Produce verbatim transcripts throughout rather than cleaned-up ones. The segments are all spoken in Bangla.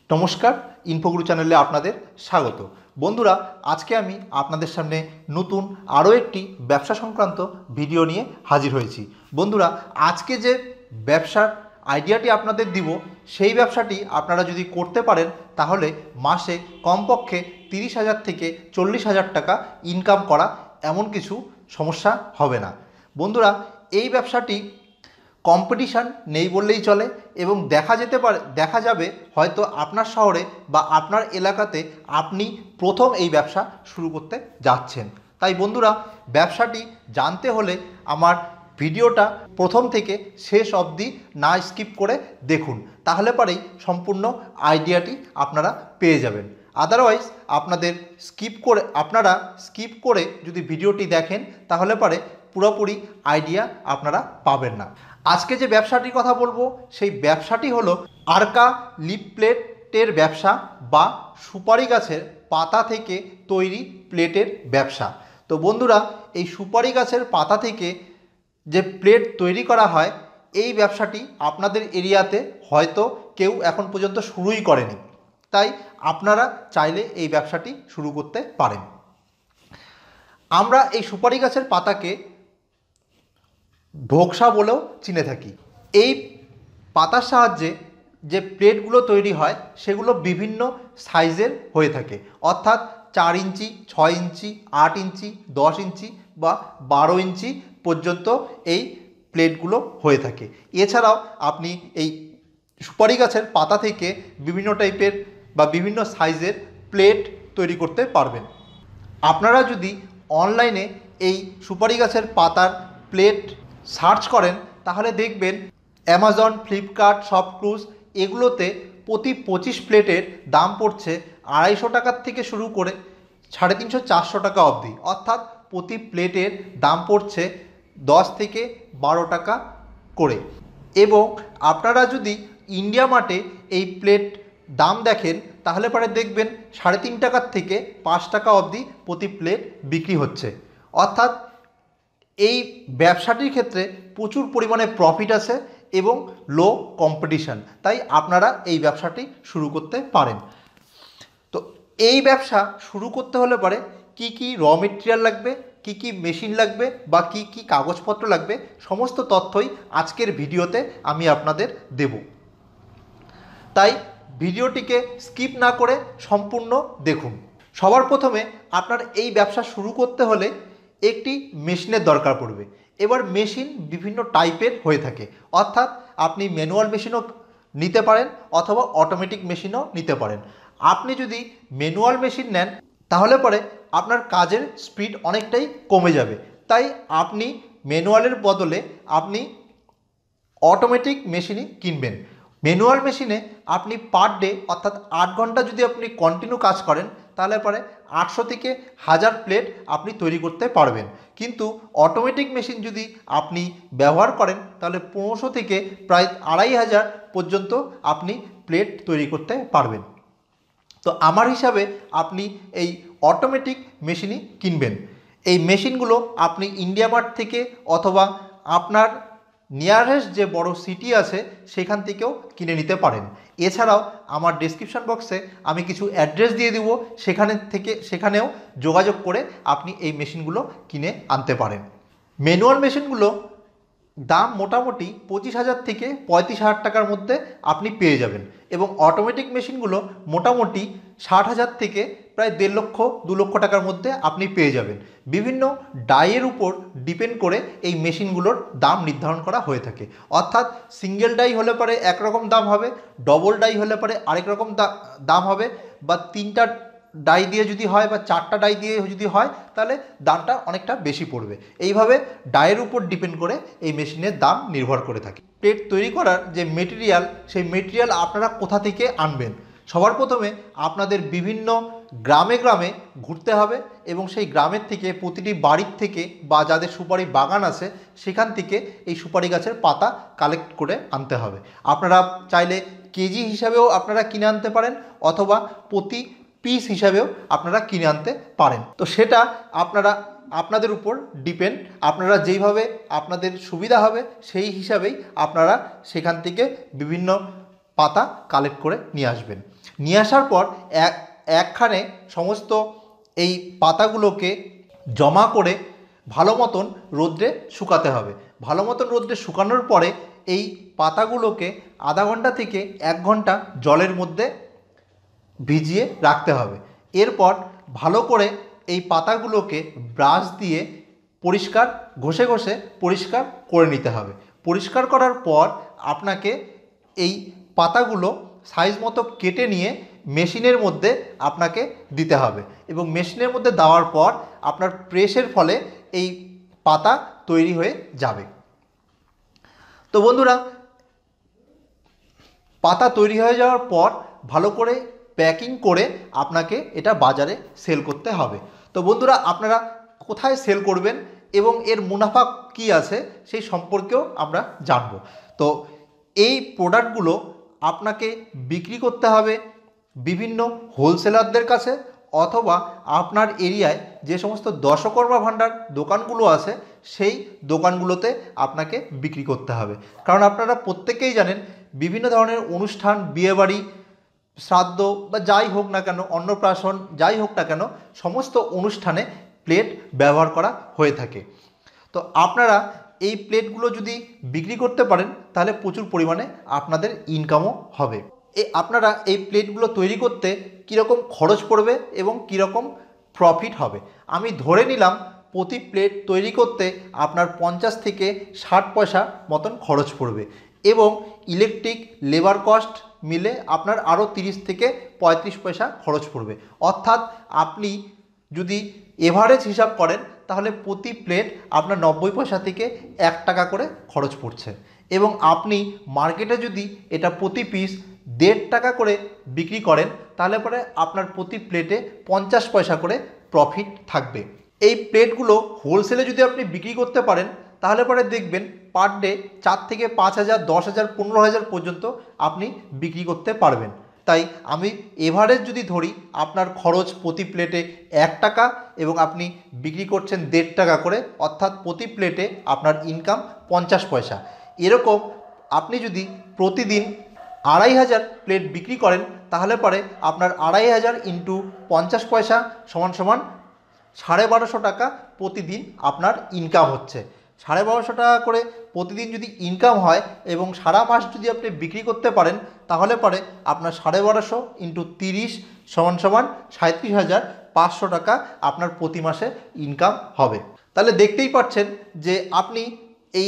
নমস্কার, ইনফোগুরু চ্যানেলে আপনাদের স্বাগত। বন্ধুরা, আজকে আমি আপনাদের সামনে নতুন আরও একটি ব্যবসা সংক্রান্ত ভিডিও নিয়ে হাজির হয়েছি। বন্ধুরা, আজকে যে ব্যবসার আইডিয়াটি আপনাদের দিব, সেই ব্যবসাটি আপনারা যদি করতে পারেন তাহলে মাসে কমপক্ষে তিরিশ হাজার থেকে চল্লিশ হাজার টাকা ইনকাম করা এমন কিছু সমস্যা হবে না। বন্ধুরা, এই ব্যবসাটি কম্পিটিশান নেই বললেই চলে এবং দেখা যেতে পারে দেখা যাবে হয়তো আপনার শহরে বা আপনার এলাকাতে আপনি প্রথম এই ব্যবসা শুরু করতে যাচ্ছেন। তাই বন্ধুরা, ব্যবসাটি জানতে হলে আমার ভিডিওটা প্রথম থেকে শেষ অবধি না স্কিপ করে দেখুন, তাহলে পরেই সম্পূর্ণ আইডিয়াটি আপনারা পেয়ে যাবেন। আদারওয়াইজ আপনাদের স্কিপ করে আপনারা স্কিপ করে যদি ভিডিওটি দেখেন তাহলে পরে পুরোপুরি আইডিয়া আপনারা পাবেন না। আজকে যে ব্যবসাটির কথা বলবো সেই ব্যবসাটি হলো আরকা লিপ প্লেটের ব্যবসা বা সুপারি গাছের পাতা থেকে তৈরি প্লেটের ব্যবসা। তো বন্ধুরা, এই সুপারি গাছের পাতা থেকে যে প্লেট তৈরি করা হয়, এই ব্যবসাটি আপনাদের এরিয়াতে হয়তো কেউ এখন পর্যন্ত শুরুই করেনি, তাই আপনারা চাইলে এই ব্যবসাটি শুরু করতে পারেন। আমরা এই সুপারি গাছের পাতাকে ঢোকসা বলেও চিনে থাকি। এই পাতার সাহায্যে যে প্লেটগুলো তৈরি হয় সেগুলো বিভিন্ন সাইজের হয়ে থাকে, অর্থাৎ চার ইঞ্চি, ছয় ইঞ্চি, আট ইঞ্চি, দশ ইঞ্চি বা বারো ইঞ্চি পর্যন্ত এই প্লেটগুলো হয়ে থাকে। এছাড়াও আপনি এই সুপারি গাছের পাতা থেকে বিভিন্ন টাইপের বা বিভিন্ন সাইজের প্লেট তৈরি করতে পারবেন। আপনারা যদি অনলাইনে এই সুপারি গাছের পাতার প্লেট সার্চ করেন তাহলে দেখবেন অ্যামাজন, ফ্লিপকার্ট, শপক্লুজ এগুলোতে প্রতি পঁচিশ প্লেটের দাম পড়ছে আড়াইশো টাকার থেকে শুরু করে সাড়ে তিনশো চারশো টাকা অবধি, অর্থাৎ প্রতি প্লেটের দাম পড়ছে দশ থেকে বারো টাকা করে। এবং আপনারা যদি ইন্ডিয়া মার্টে এই প্লেট দাম দেখেন তাহলে পরে দেখবেন সাড়ে তিন টাকার থেকে পাঁচ টাকা অবধি প্রতি প্লেট বিক্রি হচ্ছে। অর্থাৎ এই ব্যবসাটির ক্ষেত্রে প্রচুর পরিমাণে প্রফিট আছে এবং লো কম্পিটিশান, তাই আপনারা এই ব্যবসাটি শুরু করতে পারেন। তো এই ব্যবসা শুরু করতে হলে পরে কি কি র মেটেরিয়াল লাগবে, কি কি মেশিন লাগবে বা কি কি কাগজপত্র লাগবে, সমস্ত তথ্যই আজকের ভিডিওতে আমি আপনাদের দেব। তাই ভিডিওটিকে স্কিপ না করে সম্পূর্ণ দেখুন। সবার প্রথমে আপনার এই ব্যবসা শুরু করতে হলে একটি মেশিনের দরকার পড়বে। এবার মেশিন বিভিন্ন টাইপের হয়ে থাকে, অর্থাৎ আপনি ম্যানুয়াল মেশিনও নিতে পারেন অথবা অটোমেটিক মেশিনও নিতে পারেন। আপনি যদি ম্যানুয়াল মেশিন নেন তাহলে পরে আপনার কাজের স্পিড অনেকটাই কমে যাবে, তাই আপনি ম্যানুয়ালের বদলে আপনি অটোমেটিক মেশিনই কিনবেন। ম্যানুয়াল মেশিনে আপনি পার ডে অর্থাৎ আট ঘন্টা যদি আপনি কন্টিনিউ কাজ করেন তাহলে পরে আটশো থেকে হাজার প্লেট আপনি তৈরি করতে পারবেন, কিন্তু অটোমেটিক মেশিন যদি আপনি ব্যবহার করেন তাহলে পনেরোশো থেকে প্রায় আড়াই হাজার পর্যন্ত আপনি প্লেট তৈরি করতে পারবেন। তো আমার হিসাবে আপনি এই অটোমেটিক মেশিনই কিনবেন। এই মেশিনগুলো আপনি ইন্ডিয়া মার্ট থেকে অথবা আপনার নিয়ারেস্ট যে বড় সিটি আছে সেখান থেকেও কিনে নিতে পারেন। এছাড়াও আমার ডেসক্রিপশন বক্সে আমি কিছু অ্যাড্রেস দিয়ে দেবো, সেখানে থেকে সেখানেও যোগাযোগ করে আপনি এই মেশিনগুলো কিনে আনতে পারেন। ম্যানুয়াল মেশিনগুলো দাম মোটামুটি পঁচিশ হাজার থেকে পঁয়ত্রিশ হাজার টাকার মধ্যে আপনি পেয়ে যাবেন এবং অটোমেটিক মেশিনগুলো মোটামুটি ষাট হাজার থেকে প্রায় দেড় লক্ষ দু লক্ষ টাকার মধ্যে আপনি পেয়ে যাবেন। বিভিন্ন ডাইয়ের উপর ডিপেন্ড করে এই মেশিনগুলোর দাম নির্ধারণ করা হয়ে থাকে, অর্থাৎ সিঙ্গেল ডাই হলে পরে একরকম দাম হবে, ডবল ডাই হলে পরে আরেক রকম দাম হবে, বা তিনটা ডাই দিয়ে যদি হয় বা চারটা ডাই দিয়ে যদি হয় তাহলে দামটা অনেকটা বেশি পড়বে। এইভাবে ডাইয়ের উপর ডিপেন্ড করে এই মেশিনের দাম নির্ভর করে থাকে। প্লেট তৈরি করার যে মেটেরিয়াল, সেই মেটেরিয়াল আপনারা কোথা থেকে আনবেন? সবার প্রথমে আপনাদের বিভিন্ন গ্রামে গ্রামে ঘুরতে হবে এবং সেই গ্রামের থেকে প্রতিটি বাড়ির থেকে বা যাদের সুপারি বাগান আছে সেখান থেকে এই সুপারি গাছের পাতা কালেক্ট করে আনতে হবে। আপনারা চাইলে কেজি হিসাবেও আপনারা কিনে আনতে পারেন অথবা প্রতি পিস হিসাবেও আপনারা কিনে আনতে পারেন। তো সেটা আপনারা আপনাদের উপর ডিপেন্ড, আপনারা যেইভাবে আপনাদের সুবিধা হবে সেই হিসাবেই আপনারা সেখান থেকে বিভিন্ন পাতা কালেক্ট করে নিয়ে আসবেন। নিয়ে আসার পর এক একখানে সমস্ত এই পাতাগুলোকে জমা করে ভালো মতন রোদ্রে শুকাতে হবে। ভালো মতন রোদ্রে শুকানোর পরে এই পাতাগুলোকে আধা ঘন্টা থেকে এক ঘন্টা জলের মধ্যে ভিজিয়ে রাখতে হবে। এরপর ভালো করে এই পাতাগুলোকে ব্রাশ দিয়ে পরিষ্কার ঘষে ঘষে পরিষ্কার করে নিতে হবে। পরিষ্কার করার পর আপনাকে এই পাতাগুলো সাইজ মতো কেটে নিয়ে মেশিনের মধ্যে আপনাকে দিতে হবে এবং মেশিনের মধ্যে দেওয়ার পর আপনার প্রেসের ফলে এই পাতা তৈরি হয়ে যাবে। তো বন্ধুরা, পাতা তৈরি হয়ে যাওয়ার পর ভালো করে প্যাকিং করে আপনাকে এটা বাজারে সেল করতে হবে। তো বন্ধুরা, আপনারা কোথায় সেল করবেন এবং এর মুনাফা কি আছে সেই সম্পর্কেও আমরা জানব। তো এই প্রোডাক্টগুলো আপনাকে বিক্রি করতে হবে বিভিন্ন হোলসেলারদের কাছে অথবা আপনার এরিয়ায় যে সমস্ত দশকর্মা ভাণ্ডার দোকানগুলো আছে সেই দোকানগুলোতে আপনাকে বিক্রি করতে হবে। কারণ আপনারা প্রত্যেকেই জানেন বিভিন্ন ধরনের অনুষ্ঠান, বিয়েবাড়ি, শ্রাদ্ধ বা যাই হোক না কেন, অন্নপ্রাশন যাই হোক না কেন, সমস্ত অনুষ্ঠানে প্লেট ব্যবহার করা হয়ে থাকে। তো আপনারা এই প্লেটগুলো যদি বিক্রি করতে পারেন তাহলে প্রচুর পরিমাণে আপনাদের ইনকামও হবে। এই আপনারা এই প্লেটগুলো তৈরি করতে কীরকম খরচ পড়বে এবং কীরকম প্রফিট হবে আমি ধরে নিলাম প্রতি প্লেট তৈরি করতে আপনার পঞ্চাশ থেকে ষাট পয়সা মতন খরচ পড়বে এবং ইলেকট্রিক লেবার কস্ট মিলে আপনার আরও তিরিশ থেকে পঁয়ত্রিশ পয়সা খরচ পড়বে। অর্থাৎ আপনি যদি এভারেজ হিসাব করেন তাহলে প্রতি প্লেট আপনার নব্বই পয়সা থেকে এক টাকা করে খরচ পড়ছে এবং আপনি মার্কেটে যদি এটা প্রতি পিস দেড় টাকা করে বিক্রি করেন তাহলে পরে আপনার প্রতি প্লেটে পঞ্চাশ পয়সা করে প্রফিট থাকবে। এই প্লেটগুলো হোলসেলে যদি আপনি বিক্রি করতে পারেন তাহলে পরে দেখবেন পার ডে চার থেকে পাঁচ হাজার দশ হাজার পনেরো হাজার পর্যন্ত আপনি বিক্রি করতে পারবেন। তাই আমি এভারেজ যদি ধরি আপনার খরচ প্রতি প্লেটে এক টাকা এবং আপনি বিক্রি করছেন দেড় টাকা করে, অর্থাৎ প্রতি প্লেটে আপনার ইনকাম পঞ্চাশ পয়সা। এরকম আপনি যদি প্রতিদিন আড়াই হাজার প্লেট বিক্রি করেন তাহলে পরে আপনার আড়াই হাজার ইন্টু পঞ্চাশ পয়সা সমান সমান সাড়ে বারোশো টাকা প্রতিদিন আপনার ইনকাম হচ্ছে। সাড়ে বারোশো টাকা করে প্রতিদিন যদি ইনকাম হয় এবং সারা মাস যদি আপনি বিক্রি করতে পারেন তাহলে পরে আপনার সাড়ে বারোশো ইন্টু তিরিশ সমান সমান সাঁত্রিশ হাজার পাঁচশো টাকা আপনার প্রতি মাসে ইনকাম হবে। তাহলে দেখতেই পাচ্ছেন যে আপনি এই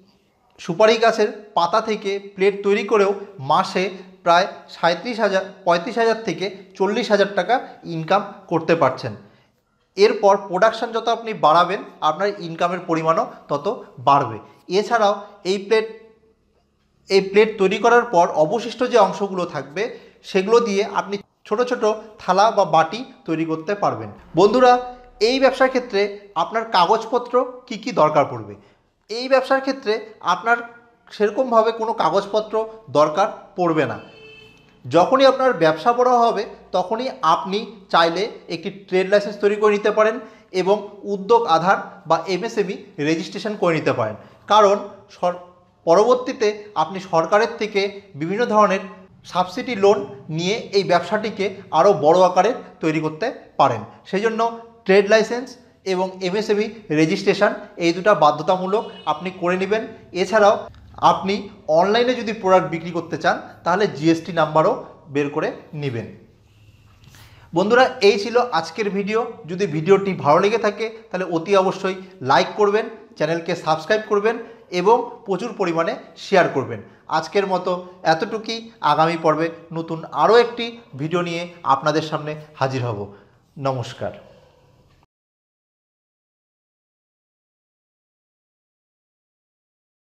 সুপারি গাছের পাতা থেকে প্লেট তৈরি করেও মাসে প্রায় সাঁত্রিশ হাজার পঁয়ত্রিশ হাজার থেকে চল্লিশ হাজার টাকা ইনকাম করতে পারছেন। এরপর প্রোডাকশান যত আপনি বাড়াবেন আপনার ইনকামের পরিমাণও তত বাড়বে। এছাড়াও এই প্লেট এই প্লেট তৈরি করার পর অবশিষ্ট যে অংশগুলো থাকবে সেগুলো দিয়ে আপনি ছোট ছোট থালা বা বাটি তৈরি করতে পারবেন। বন্ধুরা, এই ব্যবসার ক্ষেত্রে আপনার কাগজপত্র কি কি দরকার পড়বে? এই ব্যবসার ক্ষেত্রে আপনার সেরকমভাবে কোনো কাগজপত্র দরকার পড়বে না। যখনই আপনার ব্যবসা বড় হবে তখনই আপনি চাইলে একটি ট্রেড লাইসেন্স তৈরি করে নিতে পারেন এবং উদ্যোগ আধার বা এমএসএমই রেজিস্ট্রেশন করে নিতে পারেন। কারণ পরবর্তীতে আপনি সরকারের থেকে বিভিন্ন ধরনের সাবসিডি লোন নিয়ে এই ব্যবসাটিকে আরও বড় আকারে তৈরি করতে পারেন। সেই জন্য ট্রেড লাইসেন্স এবং এমএসএমই রেজিস্ট্রেশন এই দুটো বাধ্যতামূলক আপনি করে নেবেন। এছাড়াও আপনি অনলাইনে যদি প্রোডাক্ট বিক্রি করতে চান তাহলে জিএসটি নাম্বারও বের করে নেবেন। বন্ধুরা, এই ছিল আজকের ভিডিও। যদি ভিডিওটি ভালো লেগে থাকে তাহলে অতি অবশ্যই লাইক করবেন, চ্যানেলকে সাবস্ক্রাইব করবেন এবং প্রচুর পরিমাণে শেয়ার করবেন। আজকের মতো এতটুকুই। আগামী পর্বে নতুন আরও একটি ভিডিও নিয়ে আপনাদের সামনে হাজির হব। নমস্কার।